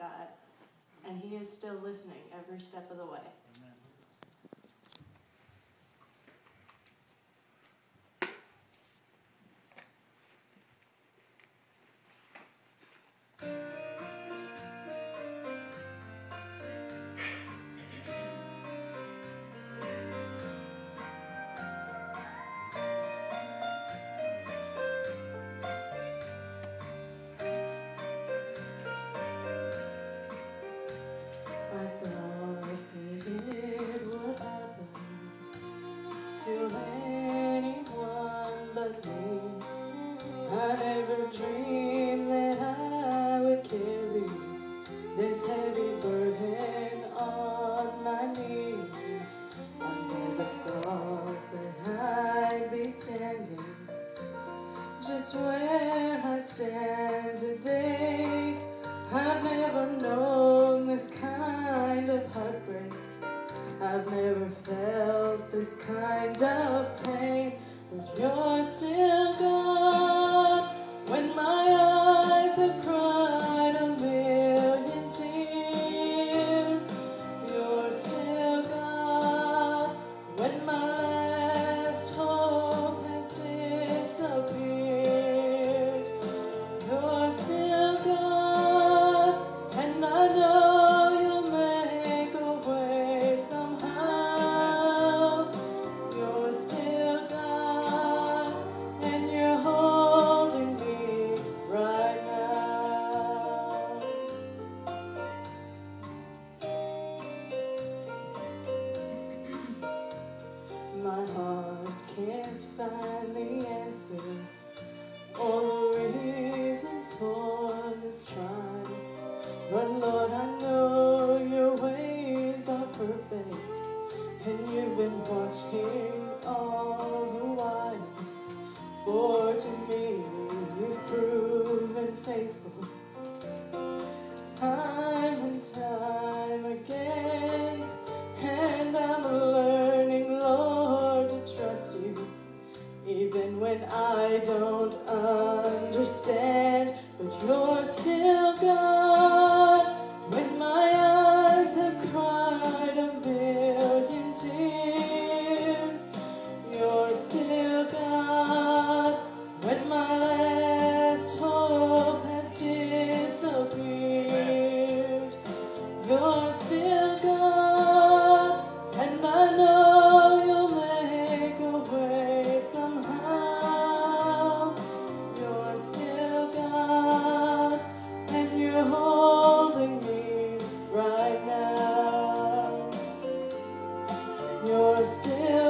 God, and He is still listening every step of the way. Amen. I thought maybe it would happen to anyone but me. I never dreamed that I would carry this heavy burden on my knees. I never thought that I'd be standing just where I stand today. I've never known this kind of heartbreak. I've never felt this kind of pain. But you're still God when my eyes have cried a million tears. You're still God when my last hope has disappeared. You're still God, and I know you'll make a way somehow. You're still God, and you're holding me right now. My heart can't find the answer or the reason for this trial. But Lord, I know your ways are perfect, and you've been watching all the while. For to me, you've proven faithful, time and time again. And I'm learning, Lord, to trust you, even when I don't understand. But you're still God when my eyes have cried a million tears. You're still God when my last hope has disappeared. You're still God, and I know you'll make a way somehow. You're still God, and you're holding me right now. You're still